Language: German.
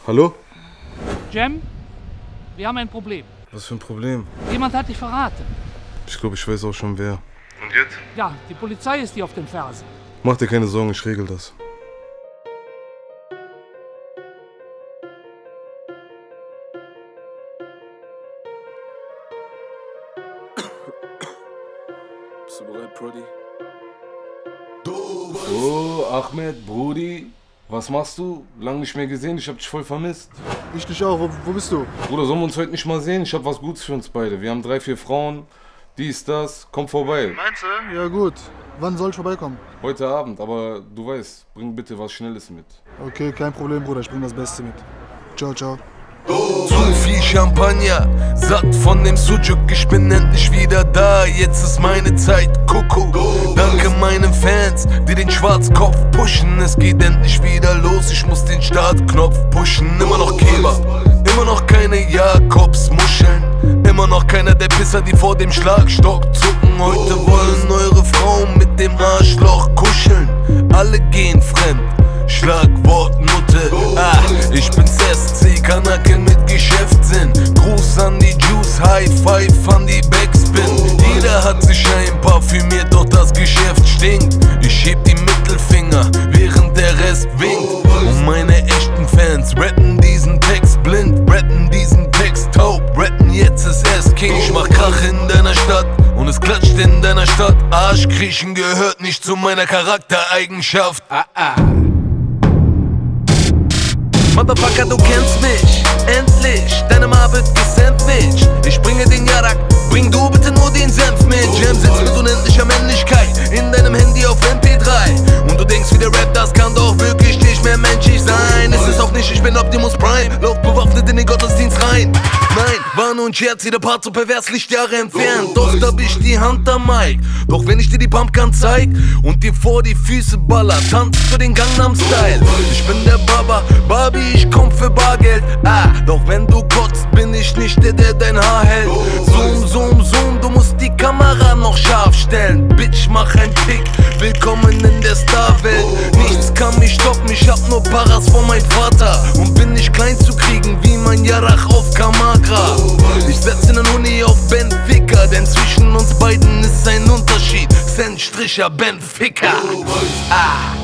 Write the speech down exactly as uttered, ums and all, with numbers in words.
Hallo? Jem, wir haben ein Problem. Was für ein Problem? Jemand hat dich verraten. Ich glaube, ich weiß auch schon wer. Und jetzt? Ja, die Polizei ist dir auf den Fersen. Mach dir keine Sorgen, ich regel das. Bist du bereit, Brody? Oh, Ahmed, Brudi, was machst du? Lang nicht mehr gesehen, ich hab dich voll vermisst. Ich dich auch, wo, wo bist du? Bruder, sollen wir uns heute nicht mal sehen? Ich hab was Gutes für uns beide. Wir haben drei, vier Frauen, dies, das, komm vorbei. Meinst du? Ja gut. Wann soll ich vorbeikommen? Heute Abend, aber du weißt, bring bitte was Schnelles mit. Okay, kein Problem, Bruder, ich bring das Beste mit. Ciao, ciao. Zu viel Champagner, satt von dem Sujuk, ich bin endlich wieder da, jetzt ist meine Zeit, Kuckuck. Danke meinen Fans, die den Schwarzkopf pushen, es geht endlich wieder los, ich muss den Startknopf pushen. Immer noch Kebab, immer noch keine Jakobsmuscheln, immer noch keiner der Pisser, die vor dem Schlagstock zucken. Heute wollen eure Frauen mit dem Arschloch kuscheln, alle gehen fremd. Schlagwort Nutte, ah, ich bin's S C, Kanake mit Geschäftssinn. Gruß an die Juice, High Five an die Backspin. Jeder hat sich ein parfümiert, doch das Geschäft stinkt. Ich heb die Mittelfinger, während der Rest winkt. Und meine echten Fans rappen diesen Text blind, rappen diesen Text taub, rappen jetzt ist erst King. Ich mach Krach in deiner Stadt und es klatscht in deiner Stadt. Arschkriechen gehört nicht zu meiner Charaktereigenschaft. Ah, ah. Motherfucker, du kennst mich, endlich, deine Ma wird gesandwiched. Ich bringe den Jarak, bring du bitte nur den Senf mit. Jam sitzt mit unendlicher Männlichkeit in deinem Handy auf M P drei. Und du denkst, wie der Rap, das kann doch wirklich nicht mehr menschlich sein. Es ist auch nicht, ich bin Optimus Prime, lauf bewaffnet in den Gottesdienst rein. Nein, war nur ein Scherz, jeder Part so pervers, Lichtjahre entfernt. Doch da hab ich die Hand am Mic. Doch wenn ich dir die Pumpgun zeig und dir vor die Füße baller, tanzt du den Gangnam Style. Ich bin der Baba, Barbie, ich komm für Bargeld. Ah, doch wenn du kotzt, bin ich nicht der, der dein Haar hält. Zoom, zoom, zoom, du musst die Kamera noch scharf stellen. Bitch, mach ein Pick, willkommen in der Starwelt. Nichts kann mich stoppen, ich hab nur Paras von meinem Vater. Und bin nicht klein zu kriegen, wie mein Jarach auf Kamagra. Ich setze nen Huni auf Benfica, denn zwischen uns beiden ist ein Unterschied. Sandstricher Benfica. Ah.